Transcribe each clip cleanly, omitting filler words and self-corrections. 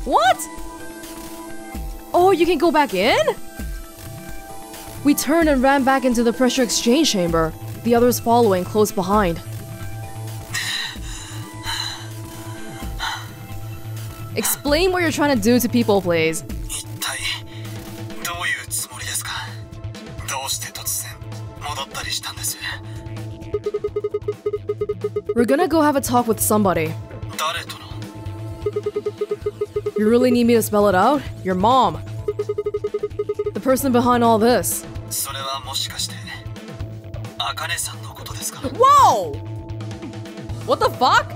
What? Oh, you can go back in? We turned and ran back into the pressure exchange chamber, the others following close behind. Explain what you're trying to do to people, please. We're gonna go have a talk with somebody. You really need me to spell it out? Your mom. The person behind all this. Whoa! What the fuck?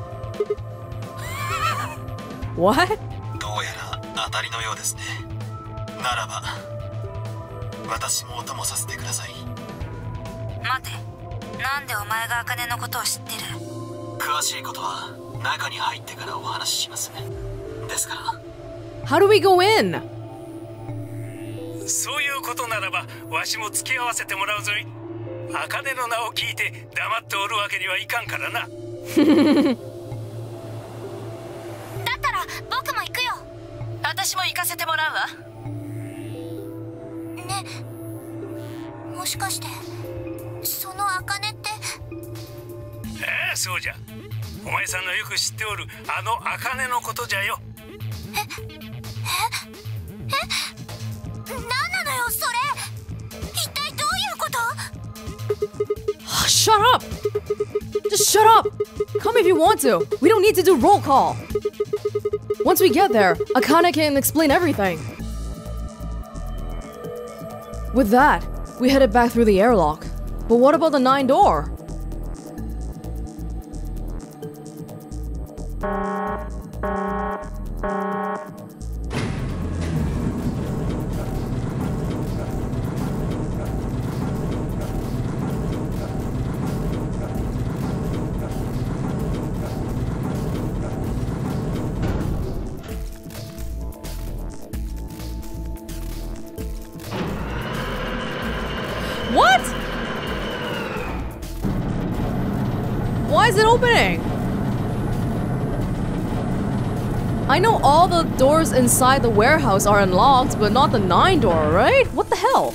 What? どうやら当たりのようですね。ならば、私もお供させてください。 待て、なんでお前が茜のことを知ってる？ 詳しいことは中に入ってからお話しします。ですから。 How do we go in? そういうことならば、わしも付き合わせてもらうぞい。茜の名を聞いて黙っておるわけにはいかんからな。 僕も行くよ。私も行かせてもらうわ。ね、もしかしてその茜って？ ああ、そうじゃ。お前さんのよく知っておるあの茜のことじゃよ。 何なのよそれ。一体どういうこと？ Shut up! Just shut up! Come if you want to. We don't need to do roll call. Once we get there, Akane can explain everything. With that, we headed back through the airlock. But what about the 9th door? What? Why is it opening? I know all the doors inside the warehouse are unlocked, but not the 9th door, right? What the hell?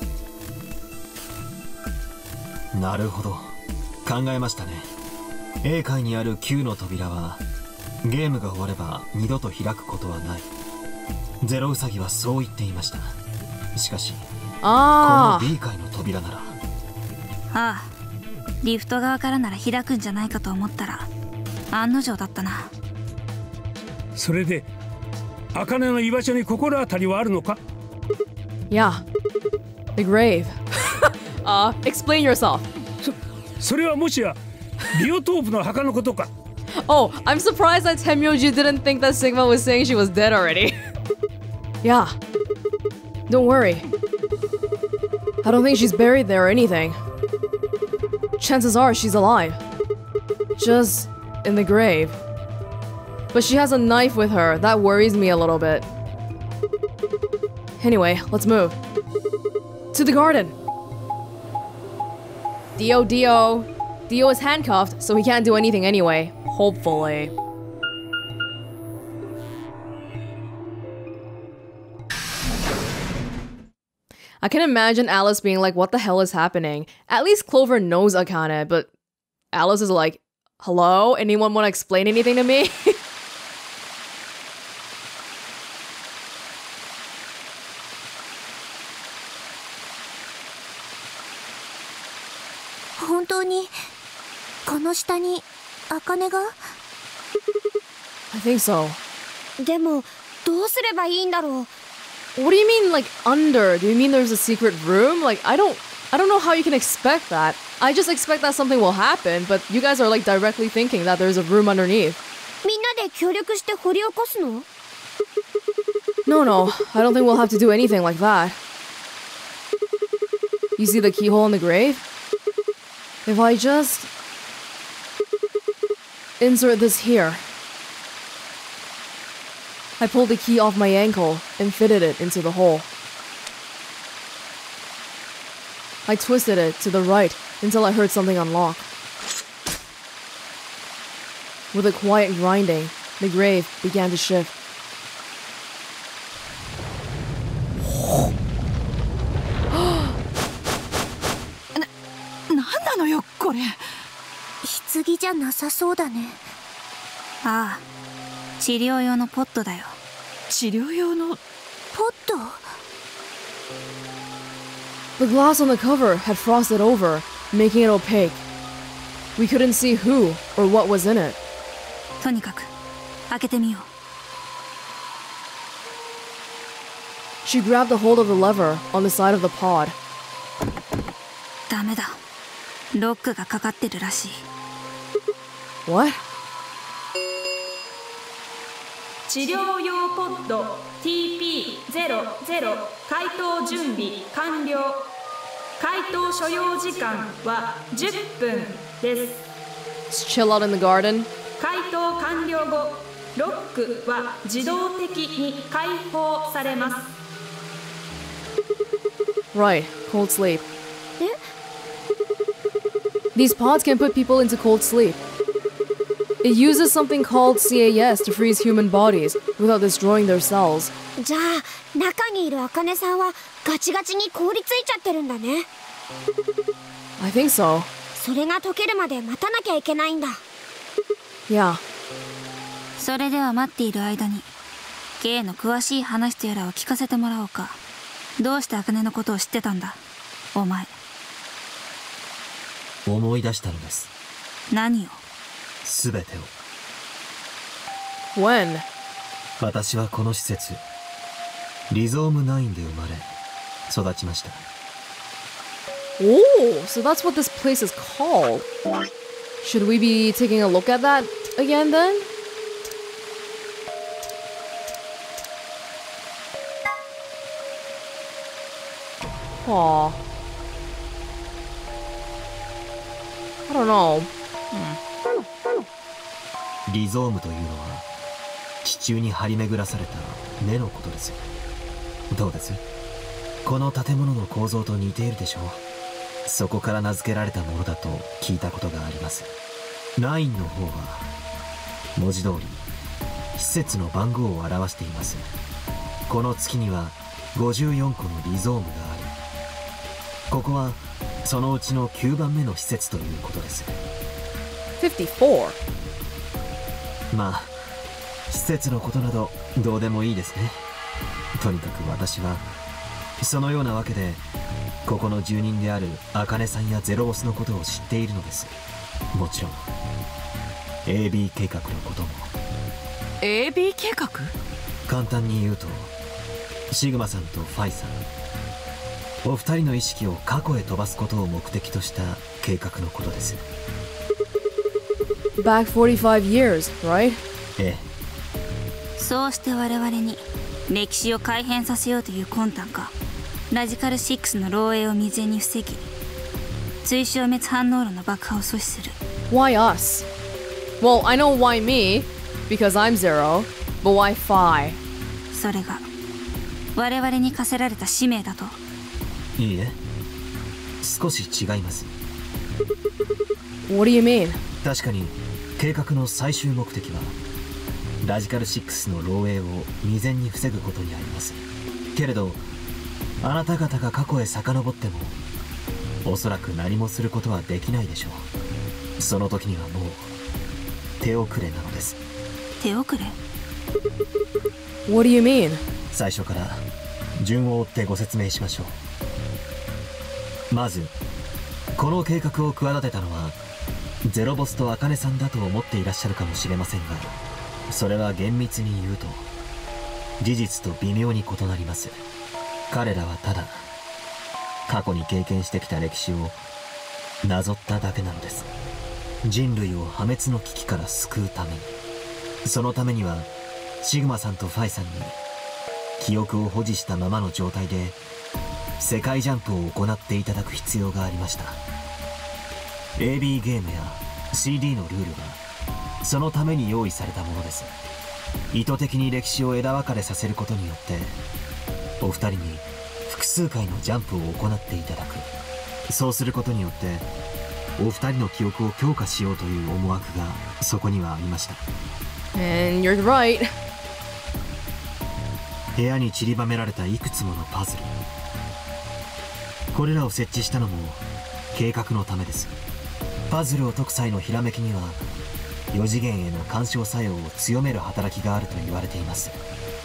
なるほど。考えましたね。A 階にある9の扉はゲームが終われば二度と開くことはない。ゼロウサギはそう言っていました。しかし、この B 階の扉なら。 ああ、リフト側からなら開くんじゃないかと思ったら案の定だったな。 それで茜の居場所に心当たりはあるのか？ Yeah, the grave. Explain yourself. それはもしやビオトープの墓のことか？ Oh, I'm surprised that Tenmyoji didn't think that Sigma was saying she was dead already. Yeah. Don't worry. I don't think she's buried there or anything. Chances are she's alive. Just in the grave. But she has a knife with her. That worries me a little bit. Anyway, let's move. To the garden. Dio. Dio is handcuffed, so he can't do anything anyway. Hopefully. I can imagine Alice being like, what the hell is happening? At least Clover knows Akane, but Alice is like, hello? Anyone want to explain anything to me? 本当にこの下に茜が？ I think so. でもどうすればいいんだろう。 What do you mean, like, under? Do you mean there's a secret room? Like, I don't know how you can expect that. I just expect that something will happen, but you guys are, like, directly thinking that there's a room underneath. みんなで協力して掘り起こすの？ No, I don't think we'll have to do anything like that. You see the keyhole in the grave? If I just insert this here. I pulled the key off my ankle and fitted it into the hole. I twisted it to the right until I heard something unlock. With a quiet grinding, the grave began to shift. なさそうだね。 ああ、治療用のポットだよ。 治療用の。 ポット？ The glass on the cover had frosted over, making it opaque. We couldn't see who or what was in it. とにかく開けてみよう。 She grabbed a hold of the lever on the side of the pod. ダメだ。ロックがかかってるらしい。 What? 治療用ポッド TP00 解凍準備完了。解凍所要時間は10分です。 Let's chill out in the garden. 解凍完了後、ロックは自動的に解放されます。 Right, cold sleep. These pods can put people into cold sleep. It uses something called CAS to freeze human bodies without destroying their cells. じゃあ中にいる茜さんはガチガチに凍りついちゃってるんだね。 I think so. それが溶けるまで待たなきゃいけないんだ。 Yeah. それでは待っている間に K の詳しい話とやらを聞かせてもらおうか。どうして茜のことを知ってたんだお前。 思い出したのです。 何を？ すべてを。 When? 私はこの施設リゾーム9で生まれ育ちました。 Oh, so that's what this place is called. Should we be taking a look at that again then? Aw. I don't know. リゾームというのは地中に張り巡らされた根のことです。どうです？この建物の構造と似ているでしょう。そこから名付けられたものだと聞いたことがあります。9の方は文字通り施設の番号を表しています。この月には54個のリゾームがあり、ここはそのうちの9番目の施設ということです。 54. まあ施設のことなどどうでもいいですね。とにかく私はそのようなわけでここの住人である茜さんやゼロボスのことを知っているのです。もちろん AB 計画のことも。 AB 計画？ 簡単に言うとシグマさんとファイさんお二人の意識を過去へ飛ばすことを目的とした計画のことです。 Back 45 years, right? ええ。 そうして我々に歴史を改変させようという魂胆か。ラジカル6の漏洩を未然に防ぎ、追消滅反応炉の爆破を阻止する。 Why us? Well, I know why me, because I'm Zero, but why Phi? それが我々に課せられた使命だと。 いいえ、少し違います。 What do you mean? 確かに計画の最終目的はラジカル6の漏洩を未然に防ぐことにあります。けれどあなた方が過去へ遡ってもおそらく何もすることはできないでしょう。その時にはもう手遅れなのです。 手遅れ？ What do you mean? 最初から順を追ってご説明しましょう。まずこの計画を企てたのはゼロボスと茜さんだと思っていらっしゃるかもしれませんが、それは厳密に言うと事実と微妙に異なります。彼らはただ過去に経験してきた歴史をなぞっただけなのです。人類を破滅の危機から救うために。そのためにはシグマさんとファイさんに記憶を保持したままの状態で世界ジャンプを行っていただく必要がありました。 AB ゲームや CD のルールはそのために用意されたものです。意図的に歴史を枝分かれさせることによってお二人に複数回のジャンプを行っていただく。そうすることによってお二人の記憶を強化しようという思惑がそこにはありました。 And you're right. 部屋に散りばめられたいくつものパズル、これらを設置したのも計画のためです。 パズルを解く際のひらめきには4次元への干渉作用を強める働きがあると言われています。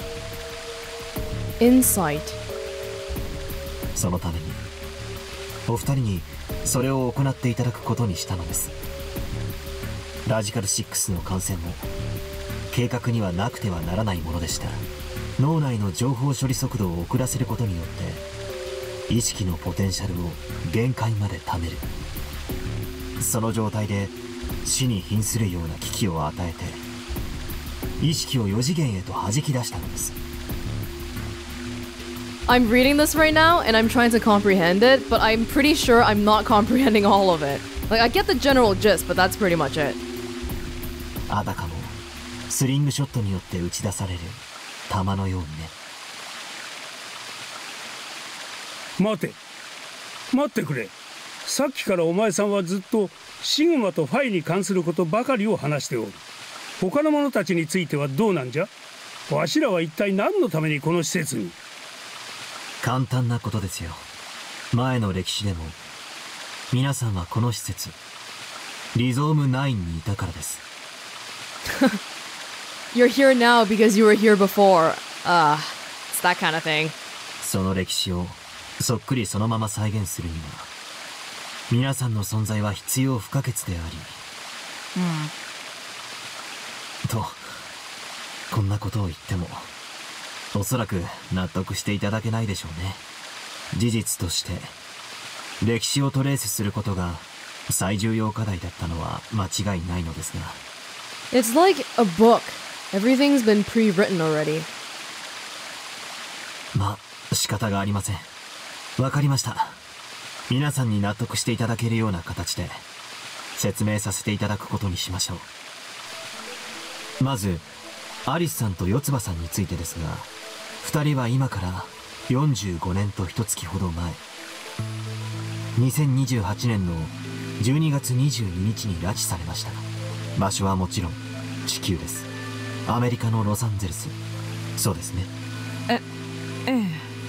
Insight. そのためにお二人にそれを行っていただくことにしたのです。ラジカル6の感染も計画にはなくてはならないものでした。脳内の情報処理速度を遅らせることによって意識のポテンシャルを限界まで貯める。その状態で死に瀕するような危機を与えて意識を4次元へと弾き出したのです。 I'm reading this right now and I'm trying to comprehend it, but I'm pretty sure I'm not comprehending all of it. Like, I get the general gist, but that's pretty much it. あたかもスリングショットによって打ち出される弾のようにね。 待ってくれ。さっきからお前さんはずっとシグマとファイに関することばかりを話しておる。他の者たちについてはどうなんじゃ。わしらは一体何のためにこの施設に。 簡単なことですよ。前の歴史でも皆さんはこの施設リゾーム9にいたからです。 You're here now because you were here before. It's that kind of thing. その歴史をそっくりそのまま再現するには皆さんの存在は必要不可欠であり、とこんなことを言ってもおそらく納得していただけないでしょうね。事実として歴史をトレースすることが最重要課題だったのは間違いないのですが。 It's like a book. Everything's been pre-written already. まあ仕方がありません。わかりました。皆さんに納得していただけるような形で説明させていただくことにしましょう。まずアリスさんと四葉さんについてですが、2人は今から45年と1月ほど前、2028年の12月22日に拉致されました。場所はもちろん地球です。アメリカのロサンゼルス。そうですね。 ええ。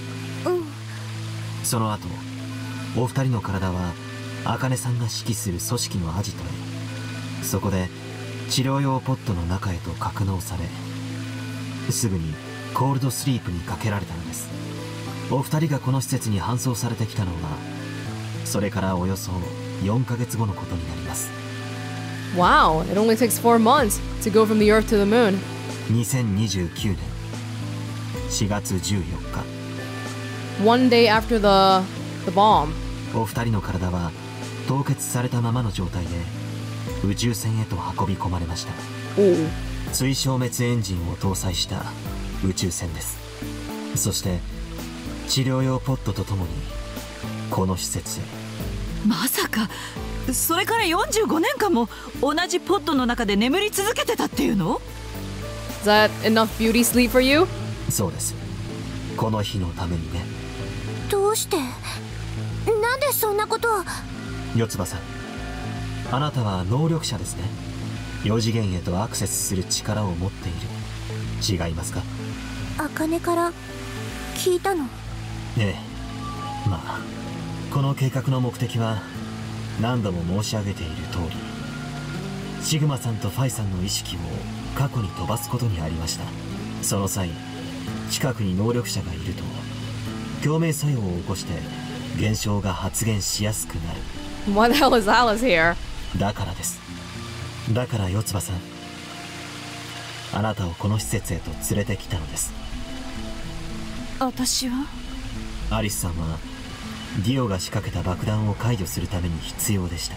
その後お二人の体は茜さんが指揮する組織のアジトへ、そこで治療用ポットの中へと格納され、すぐにコールドスリープにかけられたのです。お二人がこの施設に搬送されてきたのはそれからおよそ4ヶ月後のことになります。 Wow, it only takes 4 months to go from the Earth to the moon. 2029年4月14日、 One day after the bomb. お二人の体は凍結されたままの状態で宇宙船へと運び込まれました。追消滅エンジンを搭載した宇宙船です。そして治療用ポットとともにこの施設へ。 まさかそれから45年間も同じポットの中で眠り続けてたっていうの？ Is that enough beauty sleep for you? そうです。この日のためにね。 どうして？なんでそんなことを？ 四葉さん、あなたは能力者ですね。4次元へとアクセスする力を持っている。違いますか？ 茜から聞いたの？ ええ。まあこの計画の目的は何度も申し上げている通り、シグマさんとファイさんの意識を過去に飛ばすことにありました。その際近くに能力者がいると共鳴作用を起こして現象が発現しやすくなる。 Why the hell is Alice here? だからです。だから四葉さん、あなたをこの施設へと連れてきたのです。 私は？ アリスさんはディオが仕掛けた爆弾を解除するために必要でした。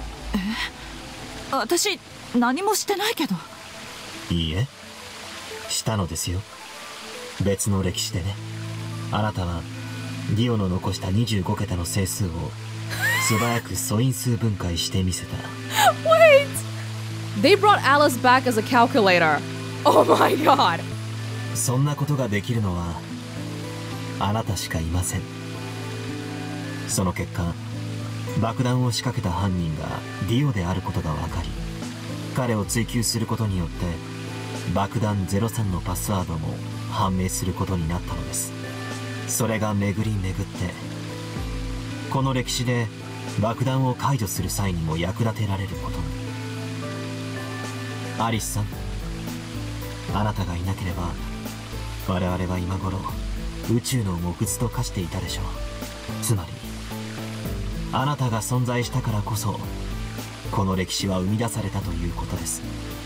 私何もしてないけど。 いいえ、したのですよ。別の歴史でね。あなたはディオの残した25桁の整数を素早く素因数分解してみせた。 Wait! They brought Alice back as a calculator. Oh my god! そんなことができるのはあなたしかいません。その結果、爆弾を仕掛けた犯人がディオであることが分かり、彼を追及することによって爆弾03のパスワードも判明することになったのです。それが巡り巡ってこの歴史で爆弾を解除する際にも役立てられることに。アリスさん、あなたがいなければ我々は今頃宇宙の木図と化していたでしょう。つまりあなたが存在したからこそこの歴史は生み出されたということです。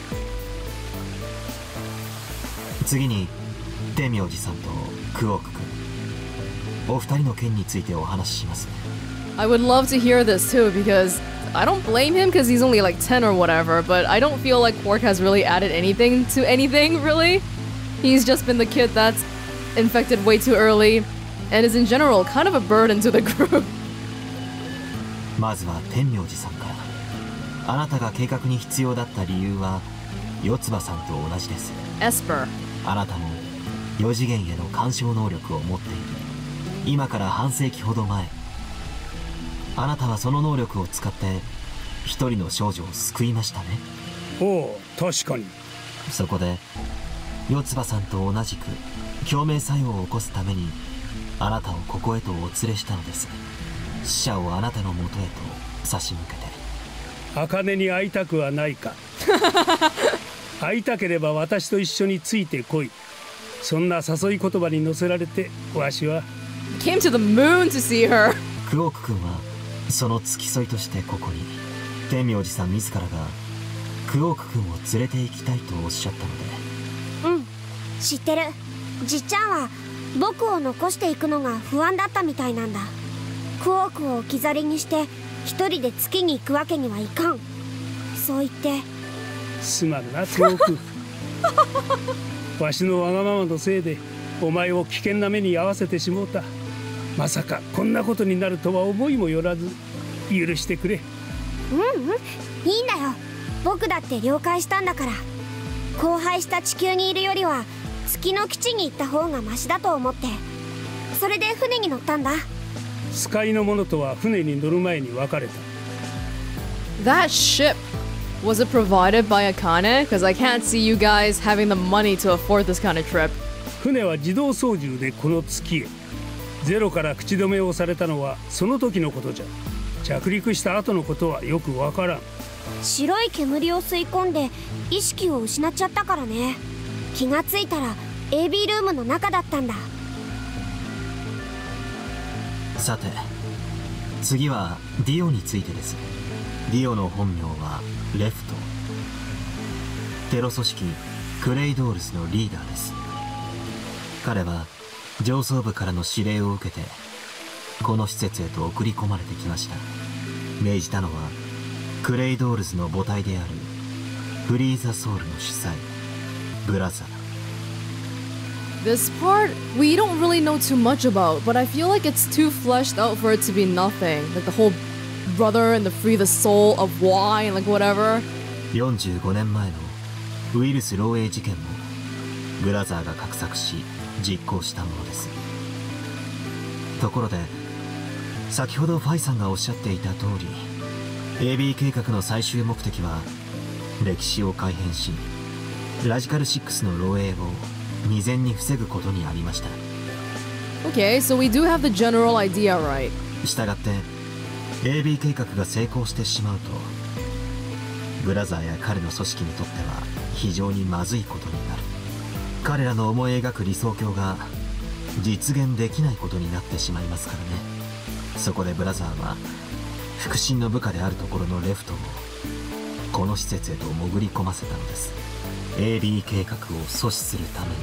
次に天明寺さんとクオーク君、お二人の件についてお話しします。 I would love to hear this too, because I don't blame him because he's only like 10 or whatever, but I don't feel like Quark has really added anything to anything, really. He's just been the kid that's infected way too early and is in general kind of a burden to the group. まずは天明寺さんから。あなたが計画に必要だった理由は四葉さんと同じです。 Esper. あなたも4次元への干渉能力を持っている。今から半世紀ほど前、あなたはその能力を使って一人の少女を救いましたね。 おう、確かに。 そこで四葉さんと同じく共鳴作用を起こすためにあなたをここへとお連れしたのです。死者をあなたのもとへと差し向けて。 茜に会いたくはないか。会いたければ私と一緒についてこい。そんな誘い言葉に乗せられてわしは Came to the moon to see her. クオーク君はその付き添いとしてここに。天明寺さん自らがクオーク君を連れて行きたいとおっしゃったので。 うん、知ってる。じっちゃんは僕を残していくのが不安だったみたいなんだ。クオークを置き去りにして一人で月に行くわけにはいかん。そう言って。 すまんなクオーク。わしのわがままのせいでお前を危険な目に遭わせてしもうた。まさかこんなことになるとは思いもよらず、許してくれ。 うんうん、いいんだよ。僕だって了解したんだから。荒廃した地球にいるよりは月の基地に行った方がマシだと思って、それで船に乗ったんだ。 スカイの者とは船に乗る前に別れた。 That ship, was it provided by Akane? Because I can't see you guys having the money to afford this kind of trip. 船は自動操縦でこの月へ。ゼロから口止めをされたのはその時のことじゃ。着陸した後のことはよくわからん。 白い煙を吸い込んで意識を失っちゃったからね。気がついたら AB ルームの中だったんだ。 さて次はディオについてです。ディオの本名はレフト。テロ組織クレイドールズのリーダーです。彼は上層部からの指令を受けてこの施設へと送り込まれてきました。命じたのはクレイドールズの母体であるフリーザソウルの主催ブラザー。 This part, we don't really know too much about, but I feel like it's too fleshed out for it to be nothing. Like the whole brother and the free the soul of Y and like whatever. 45年前のウイルス漏洩事件もブラザーが画策し実行したものです。ところで先ほどファイさんがおっしゃっていた通り AB 計画の最終目的は歴史を改変しラジカル6の漏洩を未然に防ぐことにありました。 Okay, so we do have the general idea, right? したがって AB 計画が成功してしまうとブラザーや彼の組織にとっては非常にまずいことになる。彼らの思い描く理想郷が実現できないことになってしまいますからね。そこでブラザーは腹心の部下であるところのレフトをこの施設へと潜り込ませたのです。 AB 計画を阻止するために。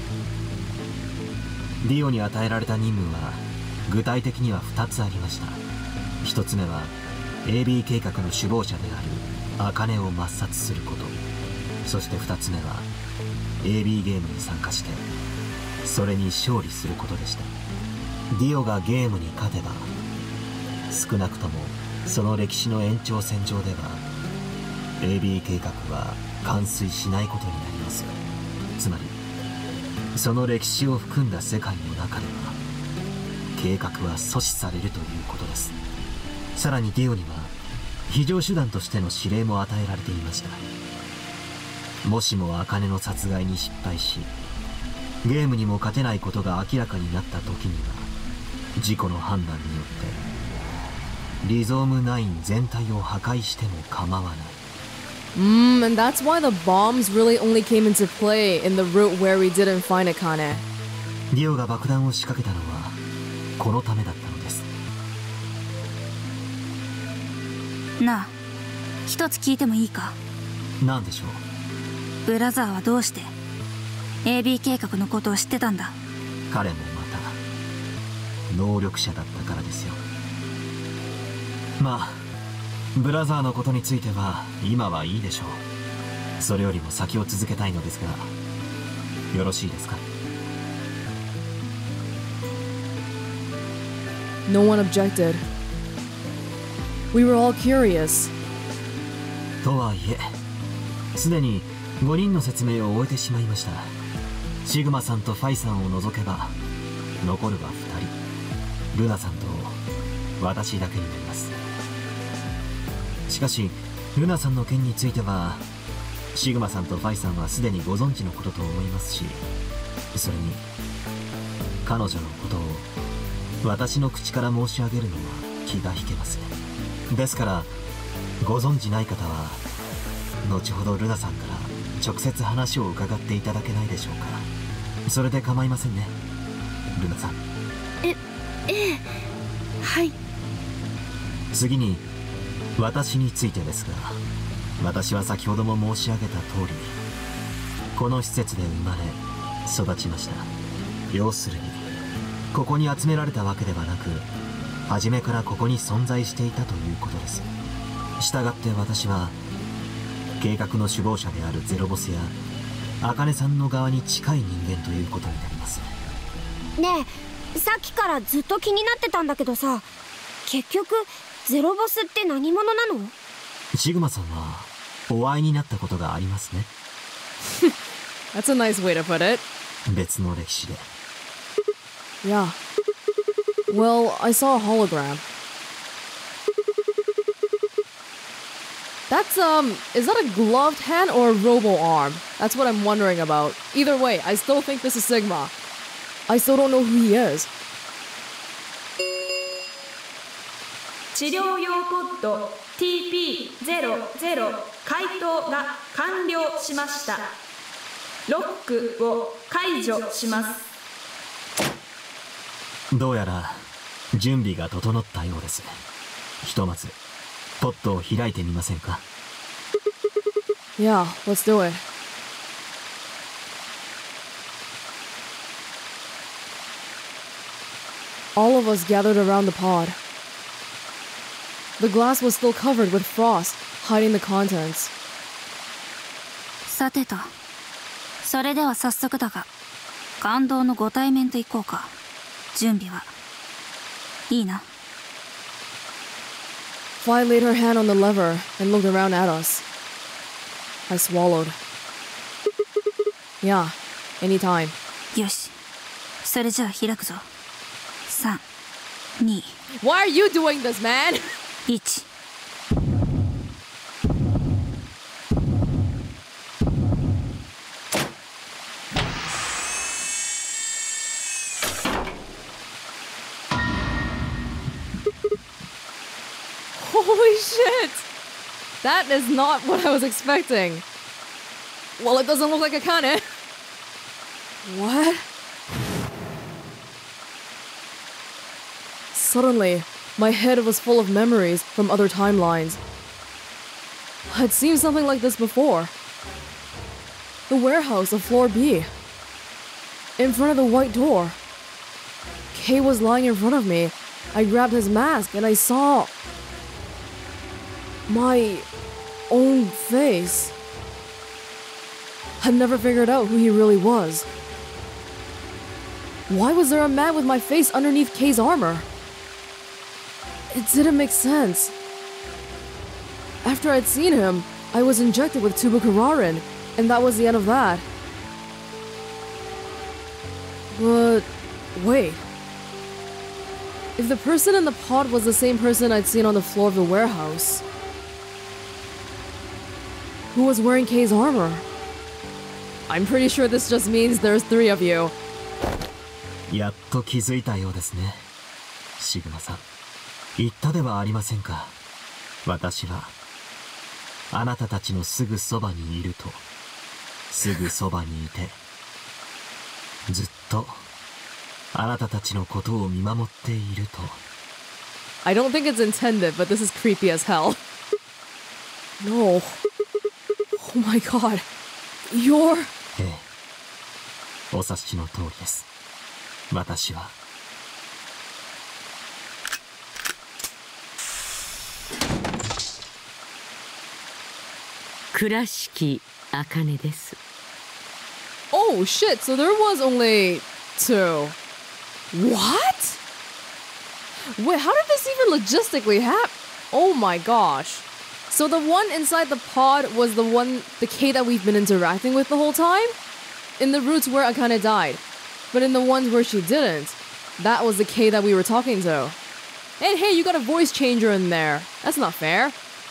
ディオに与えられた任務は具体的には2つありました。1つ目は AB 計画の首謀者である茜を抹殺すること。そして2つ目は AB ゲームに参加してそれに勝利することでした。ディオがゲームに勝てば少なくともその歴史の延長線上では AB 計画は完遂しないことになります。つまりその歴史を含んだ世界の中では計画は阻止されるということです。さらにディオには非常手段としての指令も与えられていました。もしも茜の殺害に失敗しゲームにも勝てないことが明らかになった時には自己の判断によってリゾーム9全体を破壊しても構わない。 And that's why the bombs really only came into play in the route where we didn't find Akane. ディオが爆弾を仕掛けたのはこのためだったのです。 なあ、一つ聞いてもいいか。 何でしょう。 ブラザーはどうして AB 計画のことを知ってたんだ。 彼もまた能力者だったからですよ。まあブラザーのことについては今はいいでしょう。それよりも先を続けたいのですが、よろしいですか。 No one objected. We were all curious. とはいえすでに5人の説明を終えてしまいました。シグマさんとファイさんを除けば残るは2人、ルナさんと私だけになります。しかしルナさんの件についてはシグマさんとファイさんはすでにご存知のことと思いますし、それに彼女のことを私の口から申し上げるのは気が引けますね。ですからご存知ない方は後ほどルナさんから直接話を伺っていただけないでしょうか。それで構いませんね、ルナさん。 ええ、はい。 次に私についてですが、私は先ほども申し上げた通りこの施設で生まれ育ちました。要するにここに集められたわけではなく、初めからここに存在していたということです。したがって私は計画の首謀者であるゼロボスや茜さんの側に近い人間ということになります。 ねえ、さっきからずっと気になってたんだけどさ、結局ゼロボスって何者なの？ シグマさんはお会いになったことがありますね。 That's a nice way to put it. 別の歴史で。 Yeah. Well, I saw a hologram. That's, is that a gloved hand or a robo arm? That's what I'm wondering about. Either way, I still think this is Sigma. I still don't know who he is. 治療用ポッド TP00 解凍が完了しました。ロックを解除します。 どうやら準備が整ったようです。ひとまずポットを開いてみませんか？ Yeah, let's do it. All of us gathered around the pod. The glass was still covered with frost, hiding the contents. さてと、それでは早速だが感動のご対面といこうか。準備はいいな。 Fly laid her hand on the lever and looked around at us. I swallowed. Yeah, anytime. よし、それじゃあ開くぞ。3、2、 Why are you doing this, man? 1。 Holy shit! That is not what I was expecting. Well, it doesn't look like Akane. What? Suddenly, my head was full of memories from other timelines. I'd seen something like this before. The warehouse of Floor B. In front of the white door. Kay was lying in front of me. I grabbed his mask and I saw my own face. I'd never figured out who he really was. Why was there a man with my face underneath Kay's armor? It didn't make sense. After I'd seen him, I was injected with Tubukurarin, and that was the end of that. But wait. If the person in the pod was the same person I'd seen on the floor of the warehouse, who was wearing Kay's armor? I'm pretty sure this just means there's 3 of you. やっと気づいたようですね、シグマさん。 言ったではありませんか。私はあなたたちのすぐそばにいると。すぐそばにいてずっとあなたたちのことを見守っていると。 I don't think it's intended, but this is creepy as hell. No. Oh my god. You're... ええ、お察しの通りです。私は倉敷茜です。 Oh shit, so there was only 2. What? Wait, how did this even logistically happen? Oh my gosh. So the one inside the pod was the K that we've been interacting with the whole time? In the routes where Akane died. But in the ones where she didn't, that was the K that we were talking to. And hey, you got a voice changer in there. That's not fair.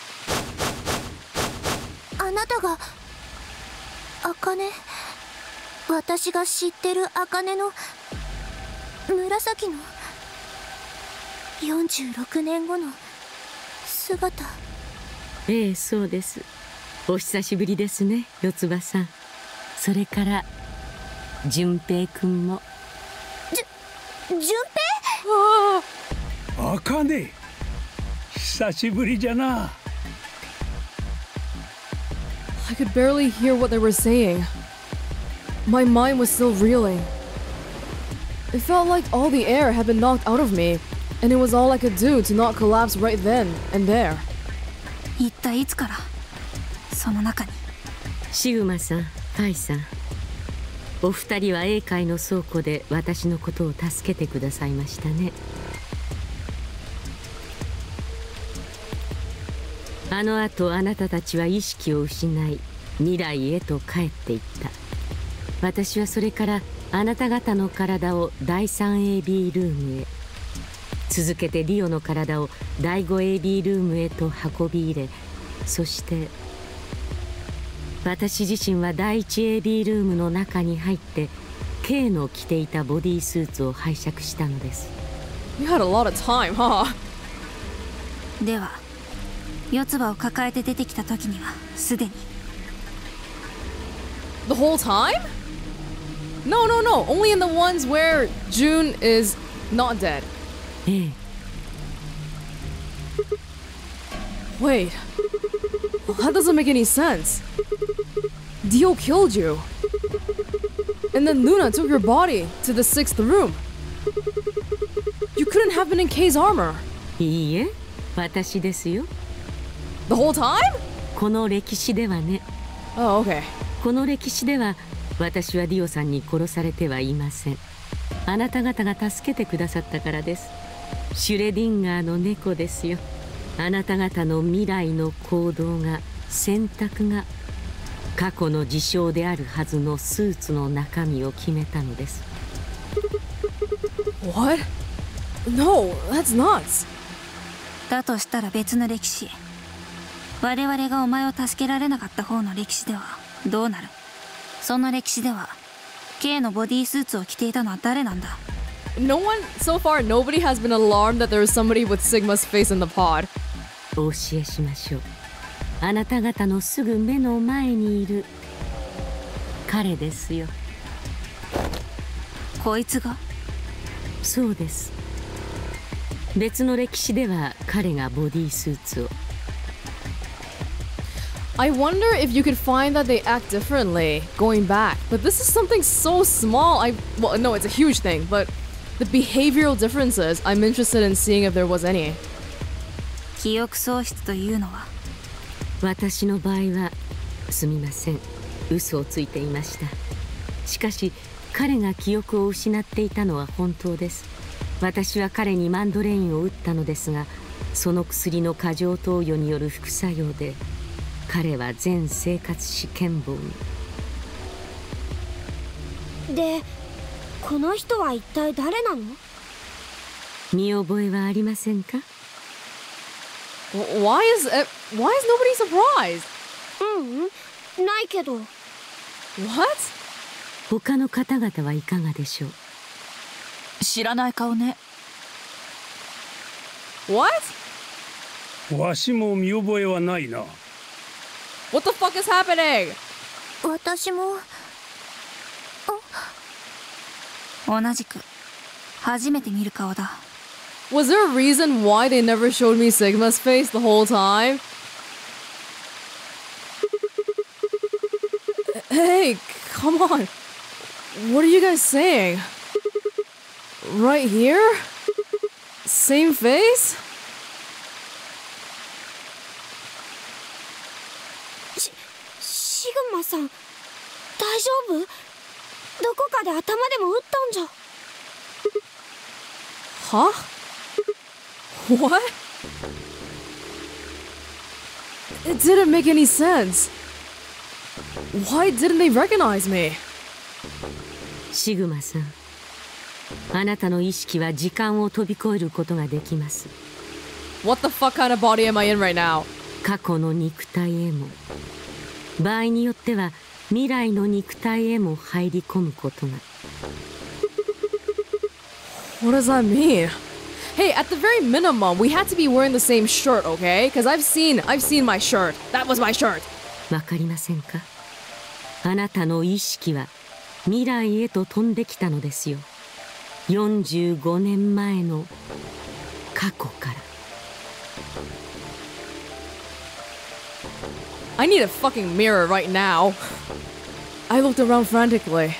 あなたが茜、私が知ってる茜の紫の46年後の姿。 ええ、そうです。お久しぶりですね、四つ葉さん。それから純平くんも。 純平？ 茜、久しぶりじゃな。 I could barely hear what they were saying. My mind was still reeling. It felt like all the air had been knocked out of me, and it was all I could do to not collapse right then and there. 一体いつからその中に。 シグマさん、パイさん、お二人は英会の倉庫で私のことを助けてくださいましたね。あの後あなたたちは意識を失い未来へと帰っていった。私はそれからあなた方の体を第 3AB ルームへ、続けてリオの体を第 5AB ルームへと運び入れ、そして私自身は第 1AB ルームの中に入って K の着ていたボディースーツを拝借したのです。 You had a lot of time, huh? では四つ葉を抱えて出てきた時にはすでに。 The whole time? No, no, no. Only in the ones where June is not dead. ええ。 Wait. That doesn't make any sense. Dio killed you. And then Luna took your body to the 6th room. You couldn't have been in K's armor. いいえ、私ですよ。 The whole time? この歴史ではね。 Oh, okay. この歴史では私はディオさんに殺されてはいません。あなた方が助けてくださったからです。シュレディンガーの猫ですよ。あなた方の未来の行動が、選択が過去の事象であるはずのスーツの中身を決めたのです。 What? No, that's nuts. だとしたら別の歴史。我々がお前を助けられなかった方の歴史ではどうなる？その歴史では K のボディースーツを着ていたのは誰なんだ？ No one, so far, nobody has been alarmed that there is somebody with Sigma's face in the pod. お教えしましょう。あなた方のすぐ目の前にいる彼ですよ。 こいつが？ そうです。別の歴史では彼がボディースーツを。 I wonder if you could find that they act differently going back, but this is something so small. Well, no, it's a huge thing, but the behavioral differences, I'm interested in seeing if there was any. 記憶喪失というのは？ 私の場合はすみません、嘘をついていました。しかし彼が記憶を失っていたのは本当です。私は彼にマンドレインを打ったのですが、その薬の過剰投与による副作用で彼は全生活史健忘に。 で、この人は一体誰なの？ 見覚えはありませんか？ Why is nobody surprised? ないけど。 What? 他の方々はいかがでしょう？ 知らない顔ね。 What? わしも見覚えはないな。 What the fuck is happening? 私も同じく初めて見る顔だ。 Was there a reason why they never showed me Sigma's face the whole time? Hey, come on. What are you guys saying? Right here? Same face? シグマさん大丈夫？どこかで頭でも打ったんじゃ。 Huh? What? It didn't make any sense. Why didn't they recognize me? シグマさん、あなたの意識は時間を飛び越えることができます。 What the fuck kind of body am I in right now? 過去の肉体へも、場合によっては未来の肉体へも入り込むことが。 What does that mean? Hey, at the very minimum, we had to be wearing the same shirt, okay? Because I've seen my shirt. That was my shirt. わかりませんか？あなたの意識は未来へと飛んできたのですよ。45年前の過去から。 I need a fucking mirror right now. I looked around frantically.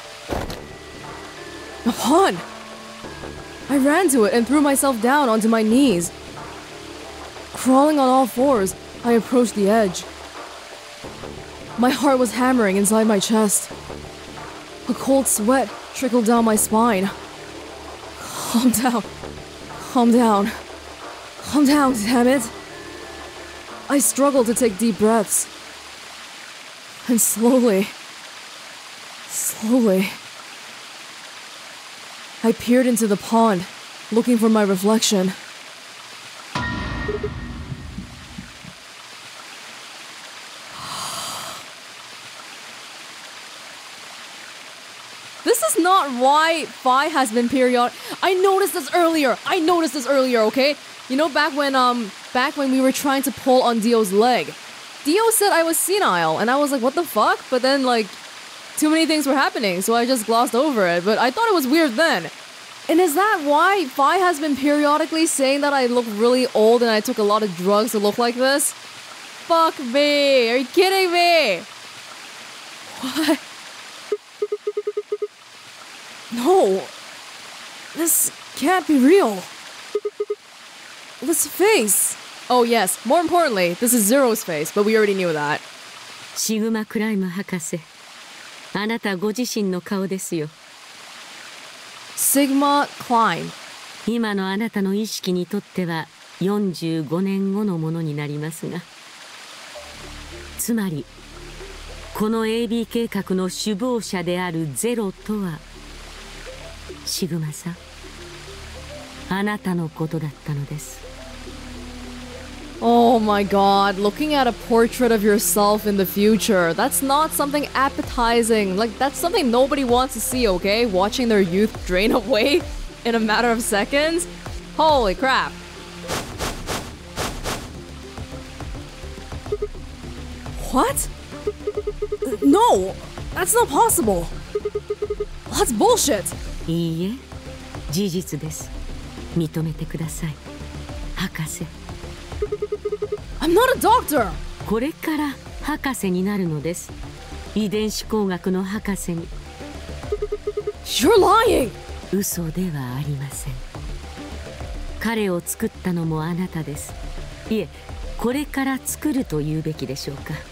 A pawn! I ran to it and threw myself down onto my knees. Crawling on all fours, I approached the edge. My heart was hammering inside my chest. A cold sweat trickled down my spine. Calm down. Calm down. Calm down, damn it. I struggled to take deep breaths. And slowly, I peered into the pond, looking for my reflection. This is not why Phi has been periodic. I noticed this earlier, okay? You know, back when we were trying to pull on Dio's leg. Dio said I was senile, and I was like, what the fuck? But then, like, too many things were happening, so I just glossed over it. But I thought it was weird then. And is that why Phi has been periodically saying that I look really old and I took a lot of drugs to look like this? Fuck me. Are you kidding me? What? No. This can't be real. This face. Oh yes, more importantly, this is Zero's face, but we already knew that. シグマクライム博士、あなたご自身の顔ですよ。 Sigma Klein. 今のあなたの意識にとっては45年後のものになりますが、つまりこの AB 計画の首謀者であるゼロとは、シグマさん、あなたのことだったのです。 Oh my god, looking at a portrait of yourself in the future. That's not something appetizing. Like, that's something nobody wants to see, okay? Watching their youth drain away in a matter of seconds? Holy crap. What? No! That's not possible! That's bullshit! いいえ、事実です。認めてください、博士。 I'm not a doctor! これから博士になるのです。遺伝子工学の博士に。 You're lying! 嘘ではありません。彼を作ったのもあなたです。いえ、これから作ると言うべきでしょうか。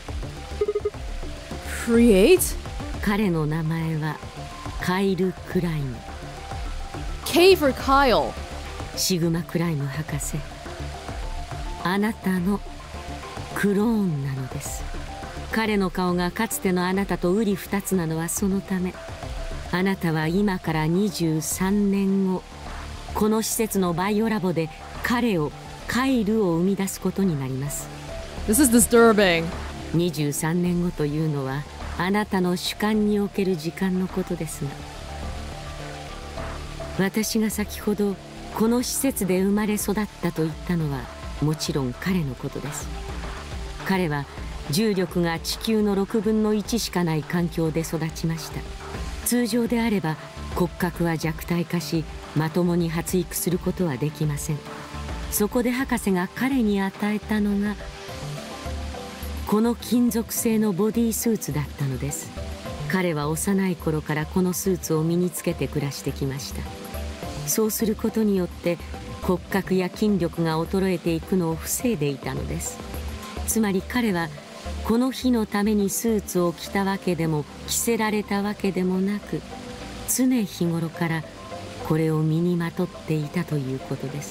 Create? 彼の名前はカイル・クライム。 K for Kyle. シグマ・クライム博士、あなたのクローンなのです。彼の顔がかつてのあなたと瓜二つなのはそのため、あなたは今から23年後、この施設のバイオラボで彼を、カイルを生み出すことになります。 This is disturbing. 23年後というのはあなたの主観における時間のことですが、私が先ほどこの施設で生まれ育ったと言ったのはもちろん彼のことです。彼は重力が地球の6分の1しかない環境で育ちました。通常であれば骨格は弱体化し、まともに発育することはできません。そこで博士が彼に与えたのがこの金属製のボディースーツだったのです。彼は幼い頃からこのスーツを身につけて暮らしてきました。そうすることによって骨格や筋力が衰えていくのを防いでいたのです。つまり彼はこの日のためにスーツを着たわけでも着せられたわけでもなく、常日頃からこれを身にまとっていたということです。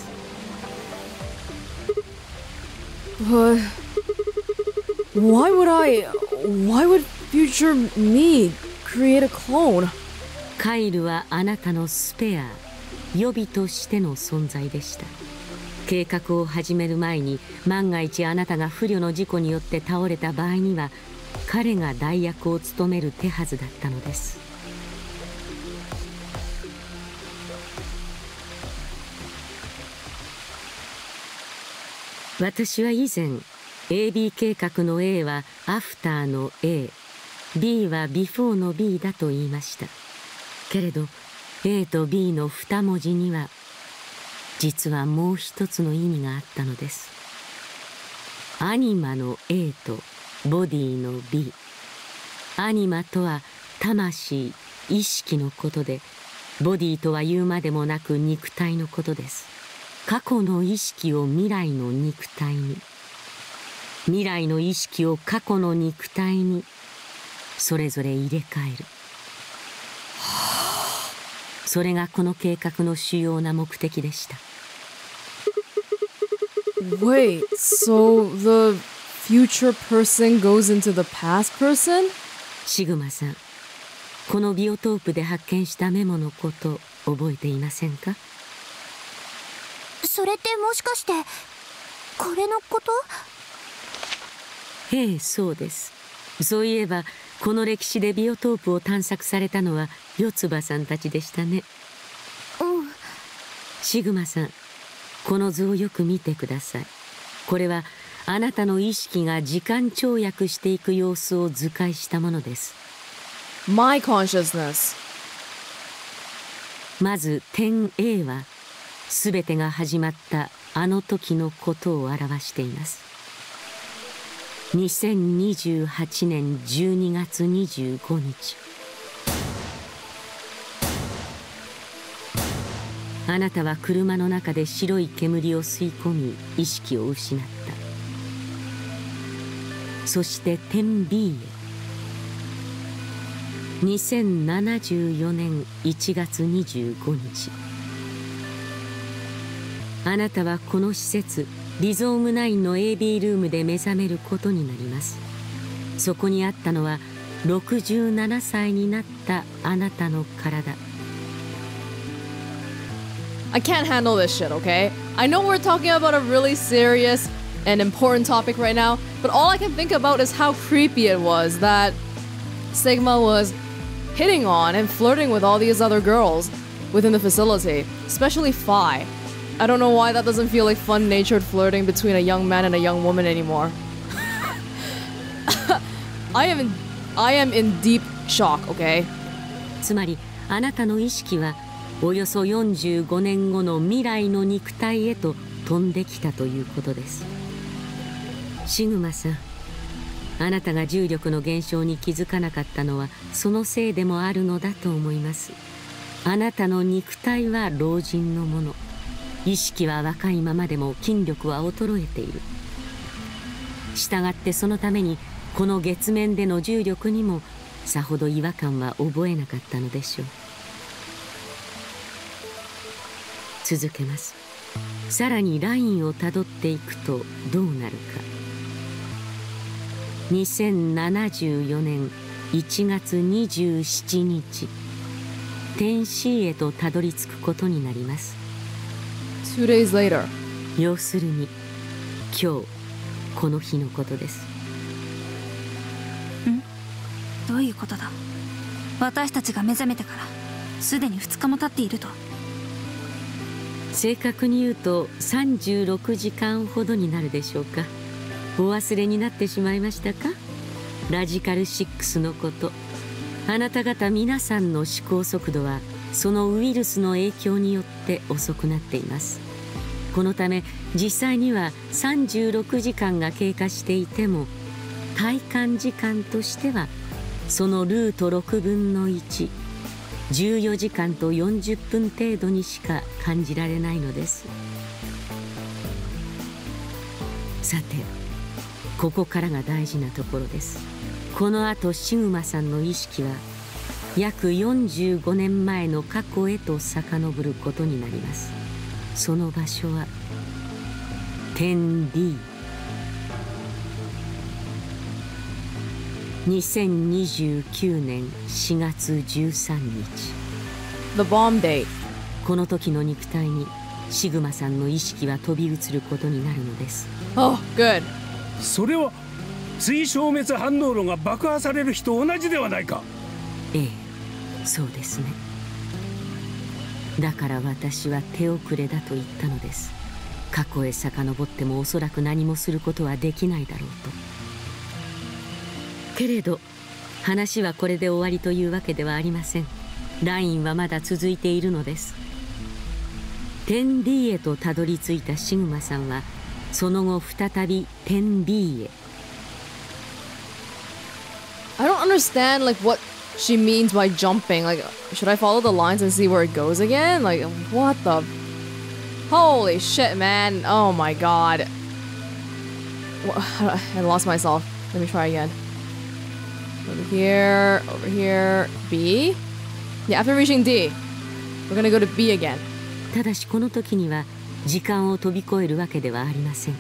Why would future me create a clone? カイルはあなたのスペア、予備としての存在でした。計画を始める前に万が一あなたが不慮の事故によって倒れた場合には彼が代役を務める手はずだったのです。私は以前 AB 計画の A はアフターの A、B はビフォーの B だと言いました。けれど A と B の2文字には実はもう一つの意味があったのです。アニマの A とボディの B。アニマとは魂、意識のことで、ボディとは言うまでもなく肉体のことです。過去の意識を未来の肉体に、未来の意識を過去の肉体にそれぞれ入れ替える。それがこの計画の主要な目的でした。 Wait, so the future person goes into the past person? シグマさん、このビオトープで発見したメモのこと覚えていませんか？ それってもしかしてこれのこと？ ええ、そうです。そういえばこの歴史でビオトープを探索されたのは四つ葉さんたちでしたね。 うん。 シグマさん、この図をよく見てください。これはあなたの意識が時間跳躍していく様子を図解したものです。 My consciousness. まず点 A は全てが始まったあの時のことを表しています。2028年12月25日。あなたは車の中で白い煙を吸い込み意識を失った。そして点 B へ。2074年1月25日。あなたはこの施設リゾーム9の AB ルームで目覚めることになります。そこにあったのは67歳になったあなたの体。 I can't handle this shit, okay? I know we're talking about a really serious and important topic right now, but all I can think about is how creepy it was that Sigma was hitting on and flirting with all these other girls within the facility, especially Phi. I don't know why that doesn't feel like fun-natured flirting between a young man and a young woman anymore. I am in deep shock, okay? つまりあなたの意識はおよそ45年後の未来の肉体へと飛んできたということです。シグマさん、あなたが重力の現象に気づかなかったのはそのせいでもあるのだと思います。あなたの肉体は老人のもの、意識は若いままでも筋力は衰えている。したがってそのためにこの月面での重力にもさほど違和感は覚えなかったのでしょう。続けます。さらにラインをたどっていくとどうなるか。2074年1月27日、点 C へとたどり着くことになります。 2 days later. 要するに今日この日のことです。 どういうことだ？私たちが目覚めてからすでに2日も経っていると。 正確に言うと36時間ほどになるでしょうか。お忘れになってしまいましたか？ラジカル6のこと。あなた方皆さんの思考速度はそのウイルスの影響によって遅くなっています。このため実際には36時間が経過していても、体感時間としてはそのルート6分の1、14時間と40分程度にしか感じられないのです。さて、ここからが大事なところです。このあとシグマさんの意識は約45年前の過去へと遡ることになります。その場所は 10D。 2029年4月13日 The bomb date. この時の肉体にシグマさんの意識は飛び移ることになるのです。 Oh, good. それは追消滅反応炉が爆破される日と同じではないか。 ええ、そうですね。だから私は手遅れだと言ったのです。過去へ遡ってもおそらく何もすることはできないだろうと。けれど話はこれで終わりというわけではありません。ラインはまだ続いているのです。 10D へとたどり着いたシグマさんはその後再び 10B へ。 I don't understand like what she means by jumping. Like, should I follow the lines and see where it goes again? Like, what the? Holy shit, man! Oh my god! I lost myself. Let me try again. Over here, B? Yeah, after reaching D, we're gonna go to B again. ただしこの時には時間を飛び越えるわけではありません。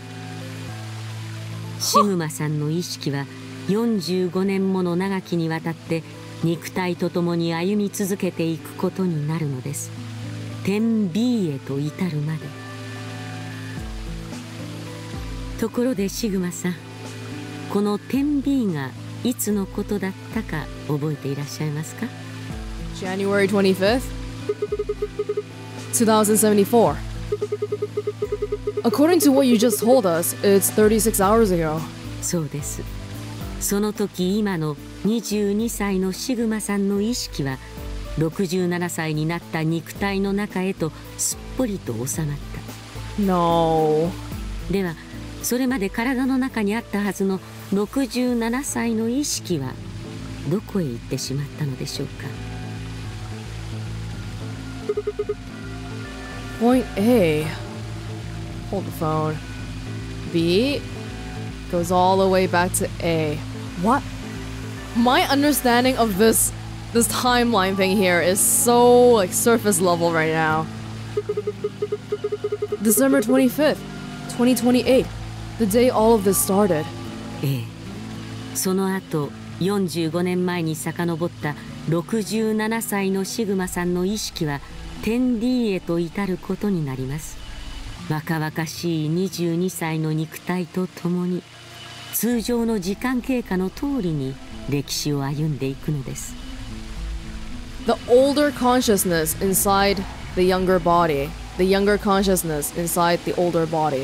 シグマさんの意識は45年もの長きにわたって肉体とともに歩み続けていくことになるのです。 10B へと至るまで。ところでシグマさん、この 10B がいつのことだったか覚えていらっしゃいますか？ January 25th, 2074. According to what you just told us, it's 36 hours ago. そうです。その時今の22歳のシグマさんの意識は67歳になった肉体の中へとすっぽりと収まった。 No. ではそれまで体の中にあったはずの67歳の意識はどこへ行ってしまったのでしょうか。 Point A. Hold the phone. B goes all the way back to A. What? My understanding of this timeline thing here is so like surface level right now. December 25th, 2028. The day all of this started. ええ、その後45年前に遡った67歳のシグマさんの意識は 10D へと至ることになります。若々しい22歳の肉体とともに通常の時間経過の通りに歴史を歩んでいくのです。 The older consciousness inside the younger body. The younger consciousness inside the older body.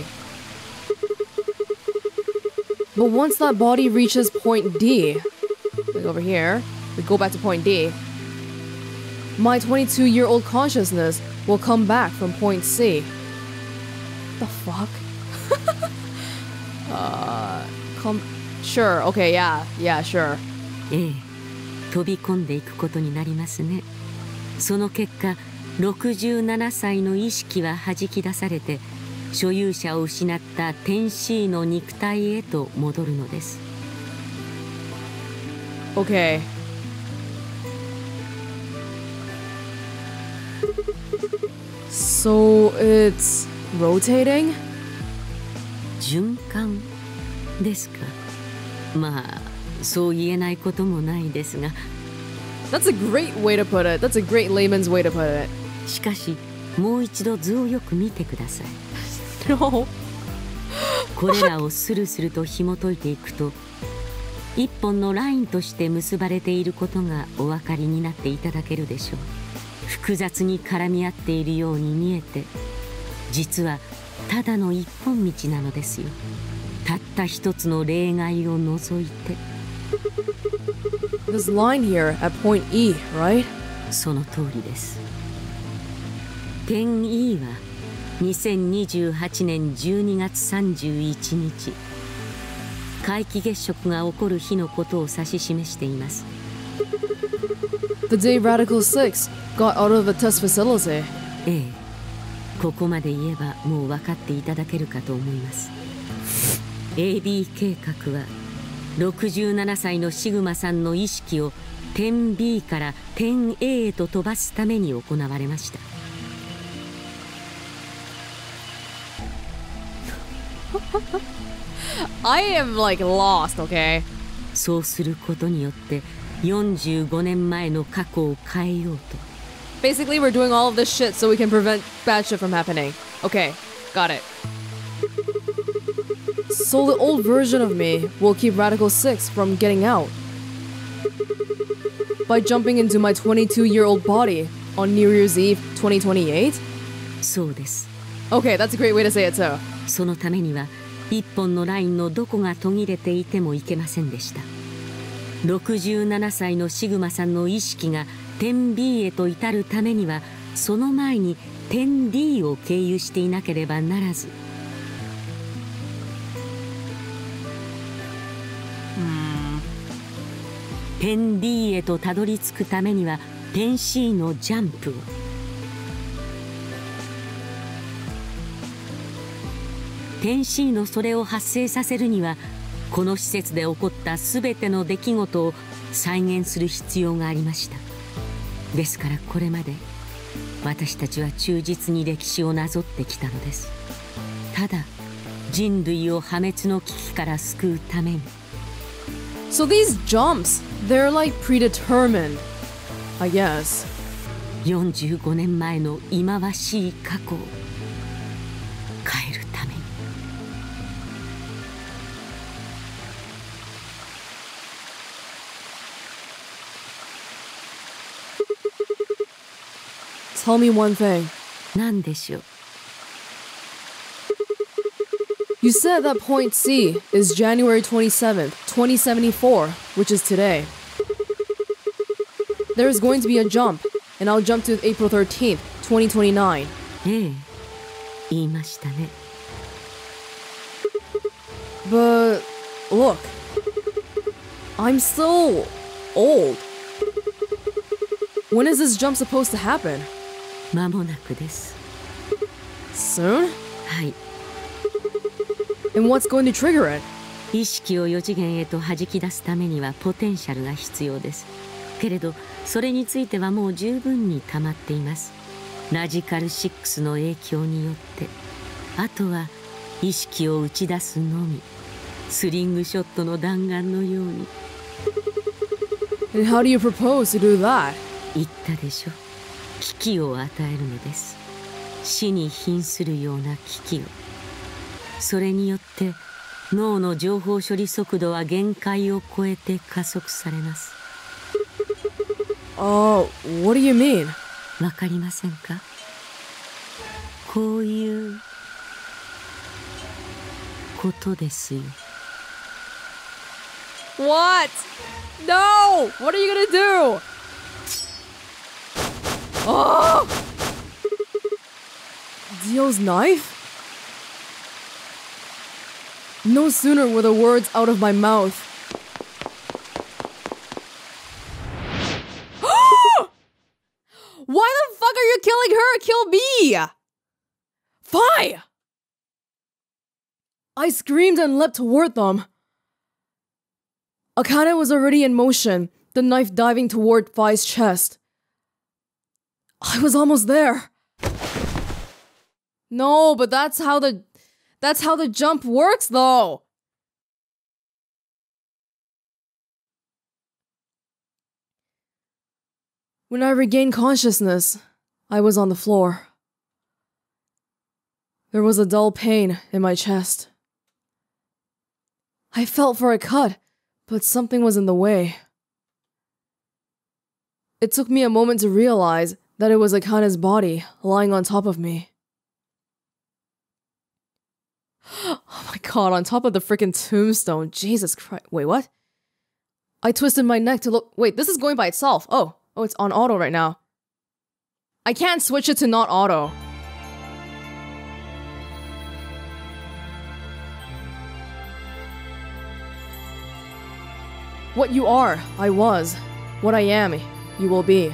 But once that body reaches point D, like over here, we go back to point D, my 22-year-old consciousness will come back from point C. The fuck? Sure, okay, yeah, sure. ええ、飛び込んでいくことになりますね。その結果67歳の意識は弾き出されて所有者を失った 10C の肉体へと戻るのです。 Okay. So it's rotating? 循環ですか。まあそう言えないこともないですが。 That's a great way to put it. That's a great layman's way to put it. しかしもう一度図をよく見てください。 No. これらをスルスルと紐解いていくと一本のラインとして結ばれていることがお分かりになっていただけるでしょう。複雑に絡み合っているように見えて実はただの一本道なのですよ。たった一つの例外を除いて。 This line here at point E, right? その通りです。点 E は2028年12月31日皆既月食が起こる日のことを指し示しています。 The day Radical 6 got out of the test facility. ええ、ここまで言えばもう分かっていただけるかと思います。 AB 計画は67歳のシグマさんの意識を点 B から点 A へと飛ばすために行われました。 I am like lost, okay? そうすることによって45年前の過去を変えようと。 Basically, we're doing all of this shit so we can prevent bad shit from happening. Okay, got it. So the old version of me will keep Radical 6 from getting out by jumping into my 22-year-old body on New Year's Eve 2028? そうです。 Okay, that's a great way to say it too. そのためには一本のラインのどこが途切れていてもいけませんでした。67歳のシグマさんの意識が点 B へと至るためにはその前に点 D を経由していなければならず。点 D へとたどり着くためには点 C のジャンプを、点 C のそれを発生させるにはこの施設で起こった全ての出来事を再現する必要がありました。ですからこれまで私たちは忠実に歴史をなぞってきたのです。ただ人類を破滅の危機から救うために。 So these jumps, they're like predetermined, I guess. 45年前の忌まわしい過去を変えるために。 Tell me one thing. 何でしょう。 You said that point C is January 27th, 2074, which is today. There is going to be a jump, and I'll jump to April 13th, 2029. ええ、言いましたね。 But look, I'm still old. When is this jump supposed to happen? 間もなくです。 Soon? はい。 And what's going to trigger it? 意識を4次元へと弾き出すためにはポテンシャルが必要です。けれどそれについてはもう十分に溜まっています。ラジカル6の影響によって。あとは意識を打ち出すのみ。スリングショットの弾丸のように。 And how do you propose to do that? 言ったでしょ。危機を与えるのです。死に瀕するような危機を。それによって脳の情報処理速度は限界を超えて加速されます。 What do you mean? わかりませんか？こういうことですよ。 What? No! What are you gonna do? Oh! Dio's knife? No sooner were the words out of my mouth. Why the fuck are you killing her? Kill me! Fi! I screamed and leapt toward them. Akane was already in motion, the knife diving toward Fi's chest. I was almost there. No, but that's how the jump works, though. When I regained consciousness, I was on the floor. There was a dull pain in my chest. I felt for a cut, but something was in the way. It took me a moment to realize that it was Akane's body lying on top of me. Oh my god, on top of the freaking tombstone. Jesus Christ. Wait, what? I twisted my neck to look. Wait, this is going by itself. Oh, it's on auto right now. I can't switch it to not auto. What you are, I was. What I am, you will be.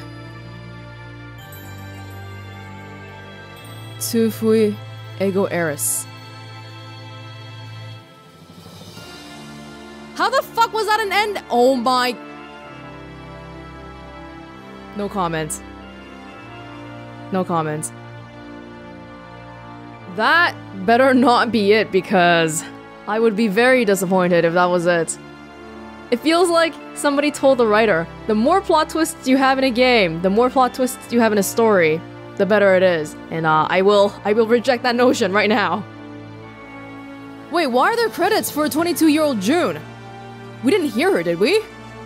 Tu fui ego eris. How the fuck was that an end? Oh my... No comments. No comments. That better not be it, because I would be very disappointed if that was it. It feels like somebody told the writer, the more plot twists you have in a game, the more plot twists you have in a story, the better it is. And I will reject that notion right now. Wait, why are there credits for a 22-year-old June? We didn't hear her, did we?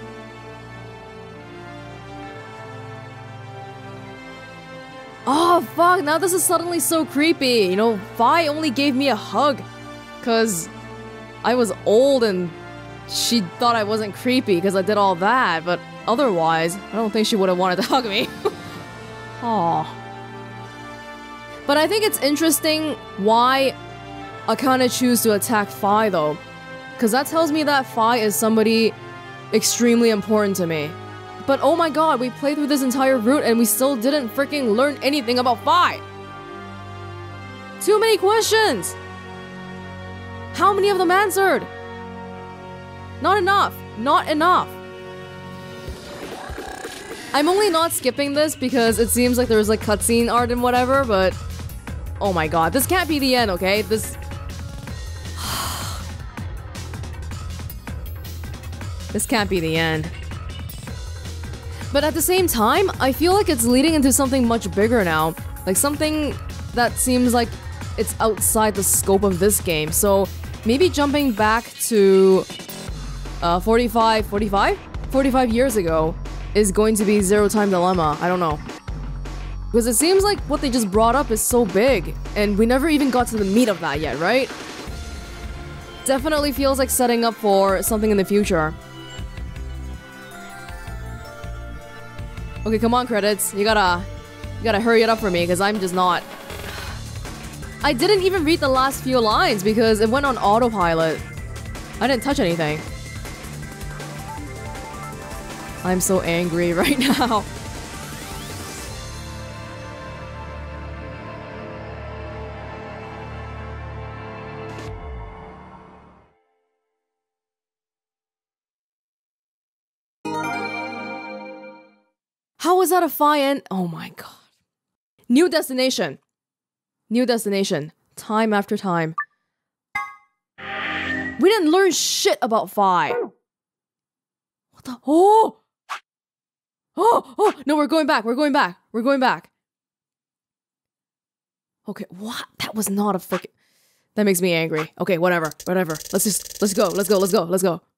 Oh, fuck, now this is suddenly so creepy. You know, Vi only gave me a hug because I was old and she thought I wasn't creepy because I did all that, but otherwise, I don't think she would have wanted to hug me. Aww. But I think it's interesting why Akane choose to attack Fi, though. Because that tells me that Fi is somebody extremely important to me. But oh my god, we played through this entire route and we still didn't freaking learn anything about Fi! Too many questions! How many of them answered? Not enough! Not enough! I'm only not skipping this because it seems like there's like cutscene art and whatever, but... Oh my god, this can't be the end, okay? This... This can't be the end. But at the same time, I feel like it's leading into something much bigger now. Like something that seems like it's outside the scope of this game. So maybe jumping back to 45 years ago is going to be Zero Time Dilemma. I don't know. Because it seems like what they just brought up is so big, and we never even got to the meat of that yet, right? Definitely feels like setting up for something in the future. Okay, come on, credits. You gotta hurry it up for me, because I'm just not... I didn't even read the last few lines, because it went on autopilot. I didn't touch anything. I'm so angry right now. How was that a Fi end? Oh my god. New destination. New destination. Time after time. We didn't learn shit about Fi. What the? Oh! Oh! No, we're going back. We're going back. We're going back. Okay, what? That was not a freaking... That makes me angry. Okay, whatever. Let's go.